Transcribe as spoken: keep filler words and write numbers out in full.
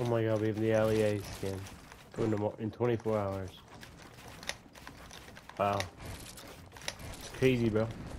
Oh my god, we have the L E A skin. In, the mo in twenty-four hours. Wow. It's crazy, bro.